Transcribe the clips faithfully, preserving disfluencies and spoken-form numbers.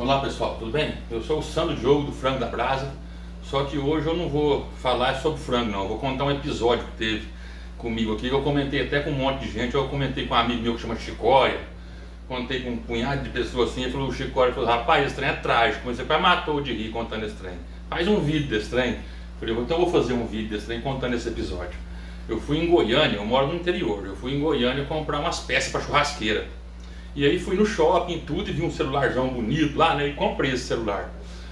Olá pessoal, tudo bem? Eu sou o Sandro Diogo do Frango da Brasa. Só que hoje eu não vou falar sobre frango não, eu vou contar um episódio que teve comigo aqui. Eu comentei até com um monte de gente, eu comentei com um amigo meu que chama Chicória. Contei com um punhado de pessoas assim, ele falou, o Chicória falou, rapaz, esse trem é trágico, você quase matou de rir contando esse trem. Faz um vídeo desse trem. Eu falei, então eu vou fazer um vídeo desse trem contando esse episódio. Eu fui em Goiânia, eu moro no interior, eu fui em Goiânia comprar umas peças para churrasqueira. E aí fui no shopping tudo e vi um celularzão bonito lá, né? E comprei esse celular.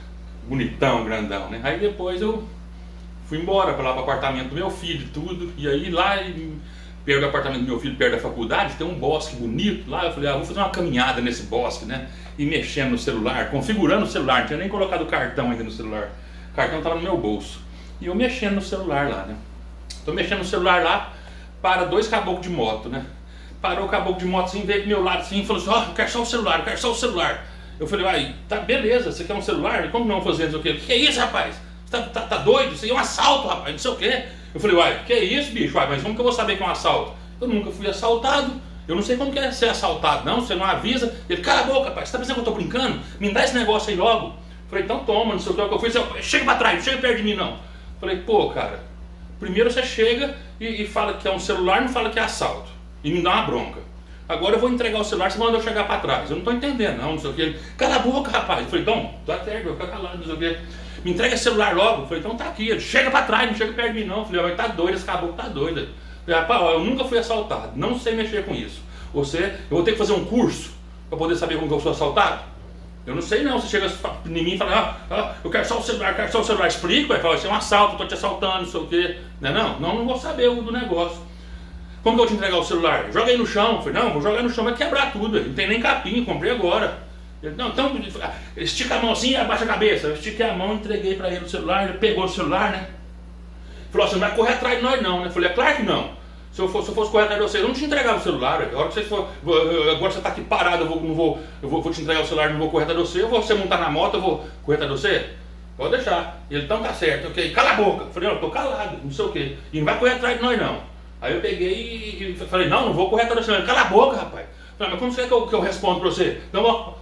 Bonitão, grandão, né? Aí depois eu fui embora para lá para o apartamento do meu filho tudo. E aí lá, perto do apartamento do meu filho, perto da faculdade, tem um bosque bonito lá. Eu falei, ah, vou fazer uma caminhada nesse bosque, né? E mexendo no celular, configurando o celular. Não tinha nem colocado o cartão ainda no celular. O cartão estava no meu bolso. E eu mexendo no celular lá, né? Tô mexendo no celular lá, para dois caboclos de moto, né? Parou o caboclo de moto assim, veio do meu lado assim e falou assim, ó, oh, eu quero só o celular, eu quero só o celular. Eu falei, vai, tá beleza, você quer um celular? Como não fazer isso? O que que é isso, rapaz? Você tá, tá, tá doido? Isso aí é um assalto, rapaz, não sei o quê. Eu falei, uai, que é isso, bicho? Uai, mas como que eu vou saber que é um assalto? Eu nunca fui assaltado, eu não sei como que é ser assaltado, não, você não avisa. Ele, cala a boca, rapaz, você tá pensando que eu tô brincando? Me dá esse negócio aí logo. Eu falei, então toma, não sei o que, o que eu fui. Você, chega pra trás, não chega perto de mim, não. Eu falei, pô, cara, primeiro você chega e, e fala que é um celular, não fala que é assalto. E me dá uma bronca. Agora eu vou entregar o celular, você manda eu chegar pra trás. Eu não tô entendendo, não, não sei o que. Cala a boca, rapaz. Eu falei, então, tá certo, eu vou ficar calado, não sei o que. Me entrega esse celular logo. Eu falei, então tá aqui. Ele, chega pra trás, não chega perto de mim, não. Eu falei, mas tá doido, esse caboclo tá doido. Eu falei, rapaz, ó, eu nunca fui assaltado, não sei mexer com isso. Você, eu vou ter que fazer um curso pra poder saber como que eu sou assaltado? Eu não sei não, você chega em mim e fala, ah, ah, eu quero só o celular, eu quero só o celular. Explica, vai falar, isso é um assalto, eu tô te assaltando, não sei o que. Não é não? Não, não vou saber o do negócio. Como que eu vou te entregar o celular? Joga aí no chão. Eu falei, não, vou jogar no chão, vai quebrar tudo. Não tem nem capinha, comprei agora. Ele, não, então, estica a mão assim e abaixa a cabeça. Eu estiquei a mão, entreguei pra ele o celular, ele pegou o celular, né? Falou, você não vai correr atrás de nós não, né? Eu falei, é claro que não. Se eu fosse, se eu fosse correr atrás de vocês, eu não te entregava o celular. A hora que vocês for, agora você tá aqui parado, eu, vou, não vou, eu vou, vou te entregar o celular, não vou correr atrás de você. Eu vou, você montar na moto, eu vou correr atrás de você? Pode deixar. Ele, então tá certo, ok. Cala a boca. Eu falei, não, eu tô calado, não sei o quê. E não vai correr atrás de nós não. Aí eu peguei e falei, não, não vou correr atrás de você. Cala a boca, rapaz. Eu falei, mas como você quer que eu, que eu respondo pra você? Não, ó.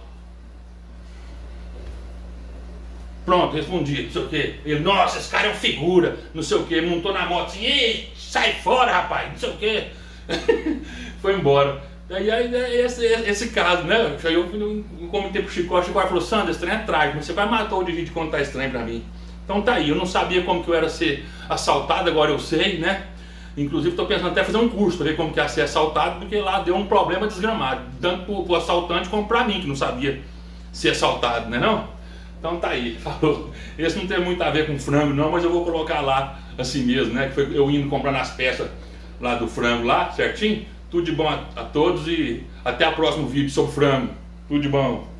Pronto, respondi, não sei o quê. Ele, nossa, esse cara é um figura, não sei o quê. Montou na moto assim, ei, sai fora, rapaz, não sei o quê. Foi embora. Aí, aí esse, esse caso, né? Aí eu, eu, eu comentei pro Chico, o Chico falou, Sandro, esse trem é trágico, mas você vai matar o de contar esse trem pra mim. Então tá aí, eu não sabia como que eu era ser assaltado, agora eu sei, né? Inclusive estou pensando até fazer um curso para ver como que é ser assaltado, porque lá deu um problema desgramado, tanto para o assaltante como para mim, que não sabia ser assaltado, né não? Então tá aí, falou. Esse não tem muito a ver com frango não, mas eu vou colocar lá assim mesmo, né? Que foi eu indo comprando as peças lá do frango lá, certinho? Tudo de bom a, a todos e até o próximo vídeo sobre frango. Tudo de bom.